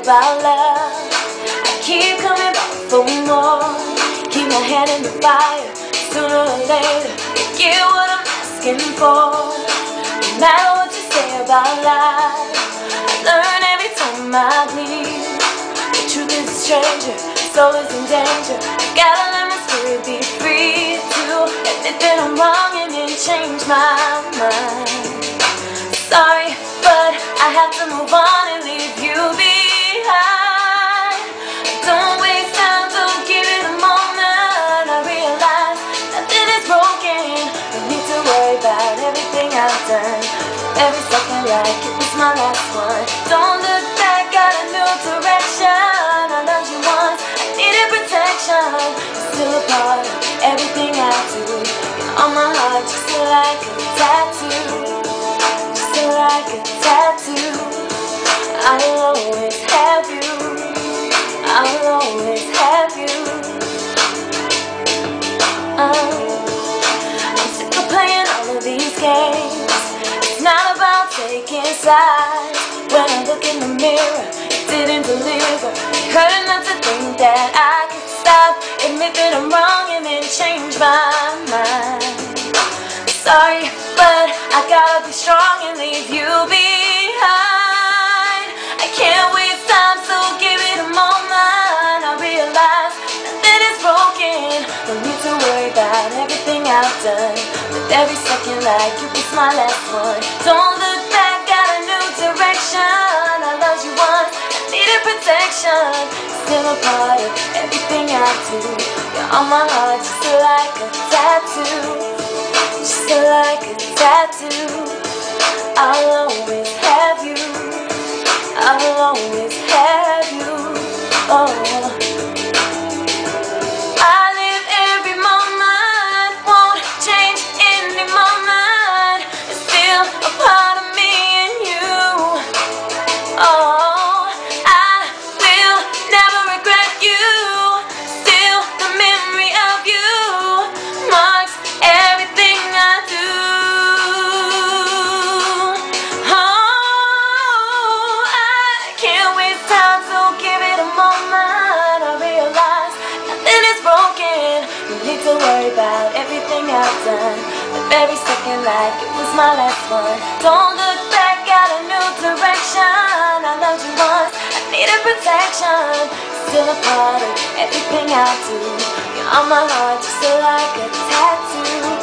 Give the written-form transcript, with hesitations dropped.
about love. I keep coming back for more. Keep my hand in the fire. Sooner or later, you get what I'm asking for. No matter what you say about life, I learn every time I bleed. The truth is a stranger, soul is in danger. I gotta let my spirit be free to admit that I'm wrong and then change my mind. Sorry, but I have to move on and leave you behind. Don't waste time, don't give it a moment. I realize nothing is broken. Don't need to worry about everything I've done. Every second like it was my last one. Don't look back, got a new direction. I loved you once, I needed protection. You're still a part of everything I do. You're on my heart just like a tattoo. Like a tattoo, I'll always have you. I'll always have you. I'm sick of playing all of these games. It's not about taking sides. When I look in the mirror, it didn't deliver. It hurt enough to think that I could stop, admit that I'm wrong, and then change my mind. Sorry, but I gotta be strong and leave you behind. I can't waste time, so give it a moment. I realize nothing is broken. Don't need to worry about everything I've done. With every second like it was my last one. Don't look back, got a new direction. I loved you once, I needed protection. Still a part of everything I do. You're on my heart just like a tattoo. Just like a tattoo, I'll always have you. I'll always have you. Oh, I live every moment, won't change any moment. It's still a part of me and you. Oh, I will never regret you. Still the memory of you marks everything I do. Oh, I can't waste time, so give it a moment. I realize nothing is broken. You need to worry about everything I've done. With every second like it was my last one. Don't look back, got a new direction. I loved you once, I needed protection. Still a part of everything I do. You're on my heart just like a tattoo.